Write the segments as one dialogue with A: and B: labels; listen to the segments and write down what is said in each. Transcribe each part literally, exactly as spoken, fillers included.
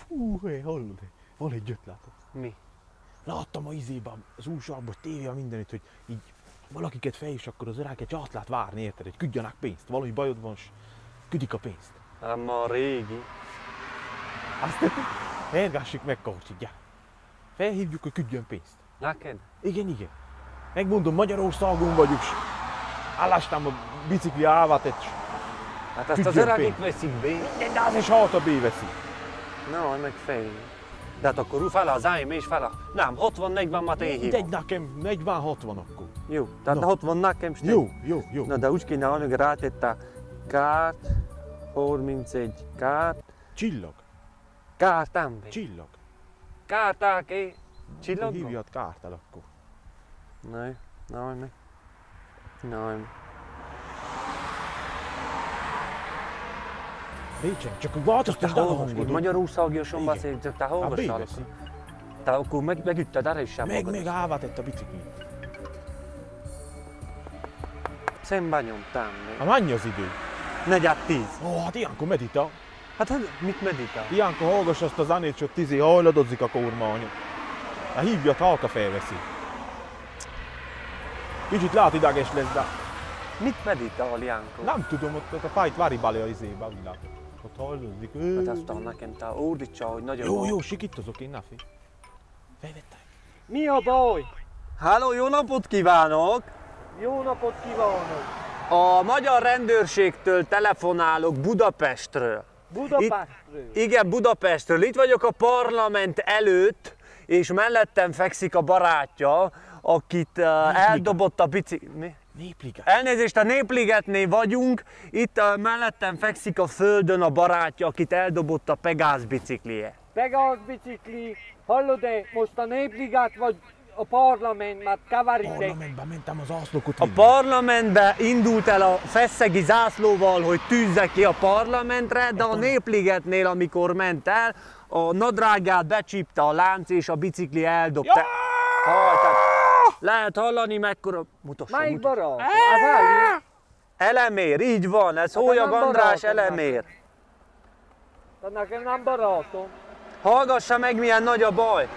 A: Hú, hé, hallod? Van egy ötlet.
B: Mi?
A: Láttam a izében, az újságban, tévében mindenütt, hogy így valakiket fel és akkor az öreg egy át lehet várni, érted, hogy küldjenek pénzt. Valami bajod van, s küdik a pénzt.
B: Ám a régi.
A: Azt hergássuk meg, Karcsi, felhívjuk, hogy küldjön pénzt.
B: Neked?
A: Igen, igen. Megmondom, Magyarországon vagyok, s állástam a bicikli ávatett.
B: Hát ezt az öregik veszik be.
A: Minden, de az is hátra béveszi.
B: Na, meg fél. De hát akkor fel az ájm és fel a... Nem, hatvan negyven már én hívom.
A: Egy nekem negyven hatvan akkor.
B: Jó, tehát
A: Na.
B: hatvan nekem stem.
A: Jó, jó, jó.
B: Na, de úgy kéne hallani, hogy rátette kárt, harmincegy kárt.
A: Csillag,
B: Kárt, ember.
A: csillag.
B: Kárták, é. Csillag?
A: Hívjad kártel akkor.
B: Nej, nej, meg. Nej.
A: Récsen, csak változtasd
B: Te
A: el a
B: hallgass,
A: hangodot.
B: Magyarországiosan
A: Igen.
B: beszélsz, te
A: Hát
B: hallgassál.
A: béveszi.
B: Te akkor meg, megütted erre is sem
A: Meg,
B: magad.
A: meg ávatett a biciklit.
B: Szemben nyomtál
A: Ha
B: még.
A: mennyi az idő?
B: Negyed tíz.
A: Ó, hát ilyenkor medita.
B: Hát hát mit meditál?
A: Ilyenkor hallgass azt a zenét, csak tizé hajladozik a kormány. Hát hívjad, halka felveszi. Kicsit lát ideges lesz, de
B: Mit meditál, Jánkó?
A: nem tudom, ott, ott a fájt vári bele a izébe, a világ. Ott hajladozik.
B: Hát azt tudom nekem, te ordítsa, hogy nagyon
A: Jó,
B: baj.
A: jó, sikítozok én, Nafi. Felvettek.
C: Mi a baj?
B: Háló, jó napot kívánok!
C: Jó napot kívánok!
B: A magyar rendőrségtől telefonálok Budapestről.
C: Budapestről.
B: Igen, Budapestről. Itt vagyok a parlament előtt, és mellettem fekszik a barátja, akit uh, eldobott a bicikli... Mi?
A: Népliget.
B: Elnézést, a Népligetnél vagyunk, itt uh, mellettem fekszik a földön a barátja, akit eldobott a Pegáz biciklije.
C: Pegáz bicikli, hallod-e, most a Népliget vagy a parlament, mert keverítek.
A: Parlamentben mentem az ászlókot
B: A
A: vinni.
B: parlamentbe indult el a feszegi zászlóval, hogy tűzze ki a parlamentre, de a Népligetnél, amikor ment el, a nadrágját becsípte a lánc és a bicikli eldobta. Ha, tehát lehet hallani mekkora... Mutassa,
C: Melyik
B: mutassa.
C: barát? Az Áli?
B: Elemér, így van, ez
C: Hát
B: Hólyag
C: nem
B: András
C: barátom
B: Elemér.
C: De nekem nem barátom.
B: Hallgassa meg, milyen nagy a baj.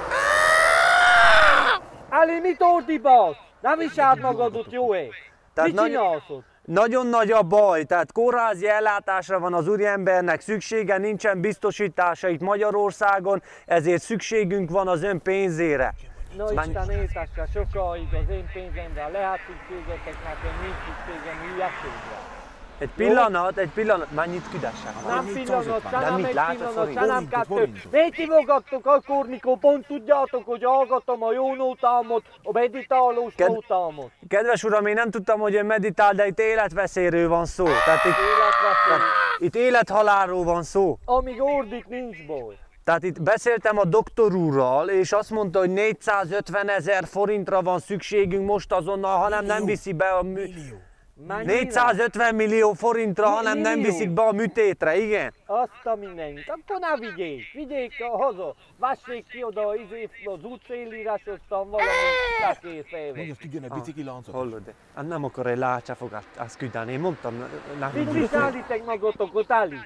C: Ali, mit ordibálsz? Nem visáld magadot, jó-e?
B: Tehát
C: Mit
B: nagy-
C: csinálsz ott?
B: Nagyon nagy a baj, tehát kórházi ellátásra van az úriembernek szüksége, nincsen biztosítása itt Magyarországon, ezért szükségünk van az ön pénzére.
C: Na
B: Menj-
C: Isten éltesse sokáig az én pénzemre, lehet szükségetek, nekem nincs szükségem hülyeségre.
B: Egy pillanat, egy pillanat, mennyit küldessem?
C: Nem pillanat, se
B: De
C: nem
B: mit
C: egy
B: lát a
C: pillanat,
B: forint?
C: se nem
A: Forintot,
C: kettő.
A: forintot.
C: Miért hívogattok akkor, mikor pont tudjátok, hogy hallgatom a jó nótámot, a meditálós
B: Ked-
C: nótámot?
B: Kedves uram, én nem tudtam, hogy ön meditál, de itt életveszélyről van szó. Tehát itt,
C: Életveszély.
B: itt élethalálról van szó.
C: Amíg ordít, nincs baj.
B: Tehát itt beszéltem a doktor úrral, és azt mondta, hogy négyszázötven ezer forintra van szükségünk most azonnal, hanem nem
A: Millió.
B: viszi be a mű...
A: Millió.
C: Mennyire?
B: négyszázötven millió forintra, hanem nem
C: Millió.
B: viszik be a műtétre, igen?
C: Azt a mindenit. Akkor ne vigyék. Vigyék haza. Vessék ki oda izé, az útszélire, és aztán valami tekér
A: Mondj,
C: felvegy.
A: azt küldjön egy bicikli láncot.
B: Hallod, de hát nem akar egy lácsafogát azt küldeni, én mondtam, nem
C: Mit
B: mondom.
C: viszállítek magatokot, Ali?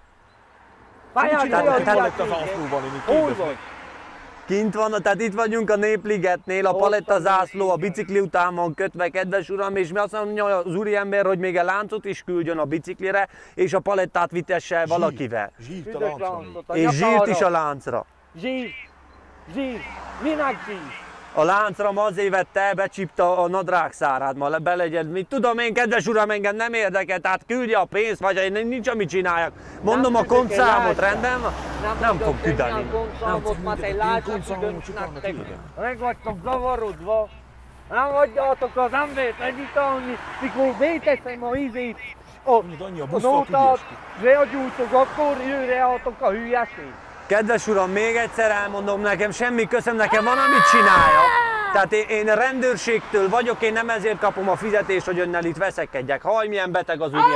A: Mit
C: Pályán
A: csinálnak
C: ki a
A: itt lett az
C: hülyeséget?
A: ászlóval, én itt
C: Hol
A: kérdezem.
C: vagy?
B: Kint van, tehát itt vagyunk a Népligetnél, a
C: Ott
B: paletta
C: van.
B: zászló, a bicikli után van kötve, kedves uram, és mi azt mondja az úriember, hogy még egy láncot is küldjön a biciklire, és a palettát vitesse valakivel.
A: Zsírt a
C: Üdös
A: láncra.
C: láncot a
B: És zsírt is a
C: nyakára.
B: láncra.
C: Zsír. Zsír. Minek zsír?
B: A láncra ma azért vette el, becsípta a nadrágszárát, ma belegyed. Mit tudom én, kedves uram, engem nem érdekel, tehát küldje a pénzt, vagy én nincs, amit csináljak. Mondom
C: Nem
B: a
C: küldök egy
B: kontszámot,
C: láncra.
B: rendben van? Nem
C: tudok
B: fog küldeni.
C: semmilyen kontszámot, mert egy
A: Én
C: látszik,
A: kontszámot
C: hogy
A: csinálnak,
C: nektek.
A: igen.
C: Meg vagytok zavarodva. Nem hagyjátok az embert meditálni, mikor béteszem a izét, a,
A: Mondjuk annyi a
C: a
A: busztal
C: nótát,
A: küldjes
C: reagyújtok, akkor jőre álltok a hülyeség.
B: Kedves uram, még egyszer elmondom, nekem semmi közöm, nekem van, amit csináljak. Tehát én, én a rendőrségtől vagyok, én nem ezért kapom a fizetést, hogy önnel itt veszekedjek. Haj, milyen beteg az úriember.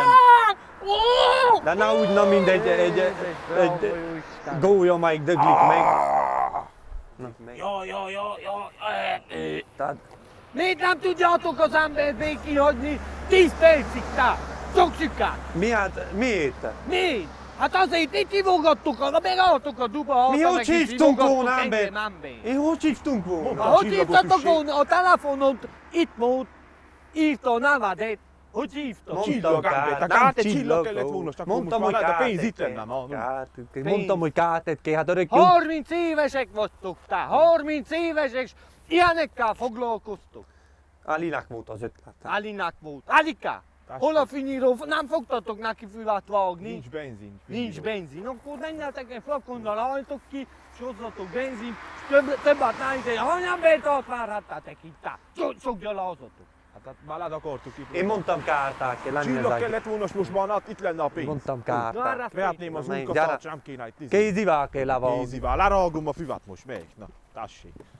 B: De na úgy, na mindegy, egy, egy, egy, egy gólya meg döglik meg. Na, meg.
A: Ja, ja, ja, ja. eh, eh.
B: Tehát,
C: Miért nem tudjátok az embert békén hagyni tíz percig, te? Toxikát!
B: mi hát, miért?
C: Miért? Hát azért itt hívogattuk, a megálltuk a duba.
B: Mi hogy hívtunk volna, ember? Én hogy hívtunk volna?
C: Hogy hívtatok volna? A telefonot itt volt, írta a nevedet. Hogy hívtak?
A: Csillag, ember, te kártya csillag kellett volna, csak
B: mondtam,
A: most
B: hogy
A: már lehet, a pénz
B: kártya
A: itt lenne. na, na.
B: Mondtam, hogy kártyát kell, hát öreg jó.
C: harminc évesek vagytok te, harminc évesek, és ilyenekkel foglalkoztok.
B: Alinak volt az ötlet.
C: Alinak volt. Alika, hol a finyíró? Nem fogtatok neki füvet vágni?
A: Nincs benzin.
C: Nincs benzin. Akkor menjetek egy flakonnal, hajtok ki, és hozzatok benzin, és több, többet nem idején. Ha nem betart, várhattátok itt. Sok gyalázatok.
A: Hát már akartuk itt.
B: Én mondtam kárták, én lenni
A: Csillag
B: ezek.
A: kellett volna, és most már hát itt lenne a pénz.
B: Mondtam kárták.
A: Vehetném az
B: Menj,
A: unkatárt,
B: gyere.
A: nem kéne itt.
B: Kézivel kell levágni.
A: Kézivel, lerágom a füvet most, még. Na, tessék.